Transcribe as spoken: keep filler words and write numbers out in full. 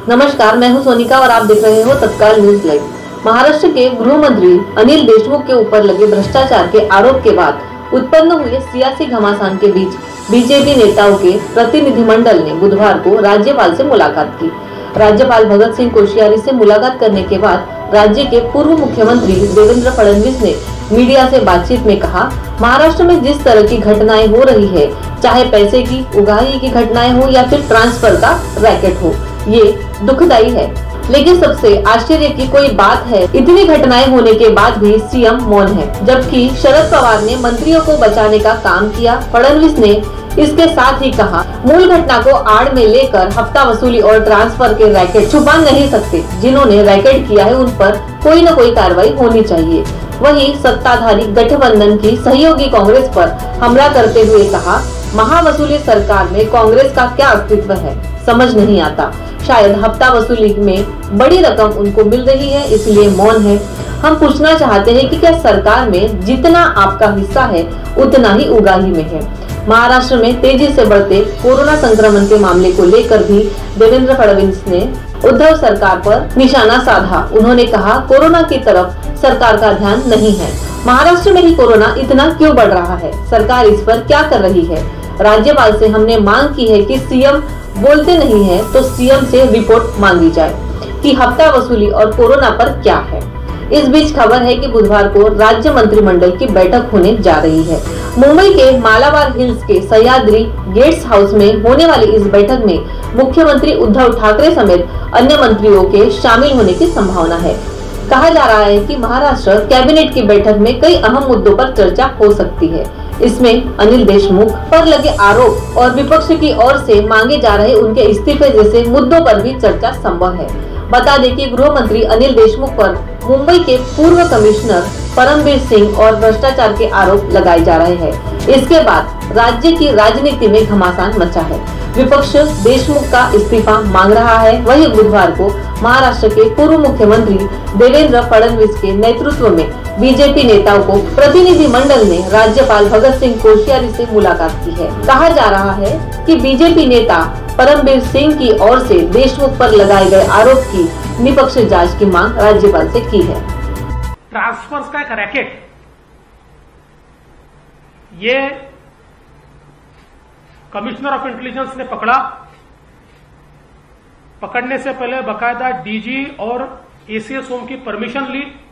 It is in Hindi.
नमस्कार, मैं हूं सोनिका और आप देख रहे हो तत्काल न्यूज लाइव। महाराष्ट्र के गृह मंत्री अनिल देशमुख के ऊपर लगे भ्रष्टाचार के आरोप के बाद उत्पन्न हुए सियासी घमासान के बीच बीजेपी नेताओं के प्रतिनिधिमंडल ने बुधवार को राज्यपाल से मुलाकात की। राज्यपाल भगत सिंह कोश्यारी से मुलाकात करने के बाद राज्य के पूर्व मुख्यमंत्री देवेंद्र फडणवीस ने मीडिया से बातचीत में कहा, महाराष्ट्र में जिस तरह की घटनाएं हो रही है, चाहे पैसे की उगाही की घटनाएं हो या फिर ट्रांसफर का रैकेट हो, ये दुखदायी है। लेकिन सबसे आश्चर्य की कोई बात है, इतनी घटनाएं होने के बाद भी सीएम मौन है, जबकि शरद पवार ने मंत्रियों को बचाने का काम किया। फडणवीस ने इसके साथ ही कहा, मूल घटना को आड़ में लेकर हफ्ता वसूली और ट्रांसफर के रैकेट छुपा नहीं सकते। जिन्होंने रैकेट किया है उन पर कोई न कोई कार्रवाई होनी चाहिए। वहीं सत्ताधारी गठबंधन की सहयोगी कांग्रेस पर हमला करते हुए कहा, महावसूली सरकार में कांग्रेस का क्या अस्तित्व है, समझ नहीं आता। शायद हफ्ता वसूली में बड़ी रकम उनको मिल रही है, इसलिए मौन है। हम पूछना चाहते हैं कि क्या सरकार में जितना आपका हिस्सा है उतना ही उगाही में है। महाराष्ट्र में तेजी से बढ़ते कोरोना संक्रमण के मामले को लेकर भी देवेंद्र फडणवीस ने उद्धव सरकार पर निशाना साधा। उन्होंने कहा, कोरोना की तरफ सरकार का ध्यान नहीं है। महाराष्ट्र में ही कोरोना इतना क्यों बढ़ रहा है, सरकार इस पर क्या कर रही है। राज्यपाल से हमने मांग की है कि सीएम बोलते नहीं है तो सीएम से रिपोर्ट मांगी जाए कि हफ्ता वसूली और कोरोना पर क्या है। इस बीच खबर है कि बुधवार को राज्य मंत्रिमंडल की बैठक होने जा रही है। मुंबई के मालाबार हिल्स के सह्याद्री गेट्स हाउस में होने वाली इस बैठक में मुख्यमंत्री उद्धव ठाकरे समेत अन्य मंत्रियों के शामिल होने की संभावना है। कहा जा रहा है कि महाराष्ट्र कैबिनेट की बैठक में कई अहम मुद्दों पर चर्चा हो सकती है। इसमें अनिल देशमुख पर लगे आरोप और विपक्ष की ओर से मांगे जा रहे उनके इस्तीफे जैसे मुद्दों पर भी चर्चा संभव है। बता दें कि गृह मंत्री अनिल देशमुख पर मुंबई के पूर्व कमिश्नर परमबीर सिंह और भ्रष्टाचार के आरोप लगाए जा रहे हैं। इसके बाद राज्य की राजनीति में घमासान मचा है। विपक्ष देशमुख का इस्तीफा मांग रहा है। वहीं बुधवार को महाराष्ट्र के पूर्व मुख्यमंत्री देवेंद्र फडणवीस के नेतृत्व में बीजेपी नेताओं को प्रतिनिधि मंडल ने राज्यपाल भगत सिंह कोश्यारी से मुलाकात की है। कहा जा रहा है कि बीजेपी नेता परमबीर सिंह की ओर से देशमुख पर लगाए गए आरोप की निष्पक्ष जांच की मांग राज्यपाल से की है। ट्रांसफर्स का एक रैकेट, ये कमिश्नर ऑफ इंटेलिजेंस ने पकड़ा। पकड़ने से पहले बकायदा डीजी और एसीएस होम की परमिशन ली।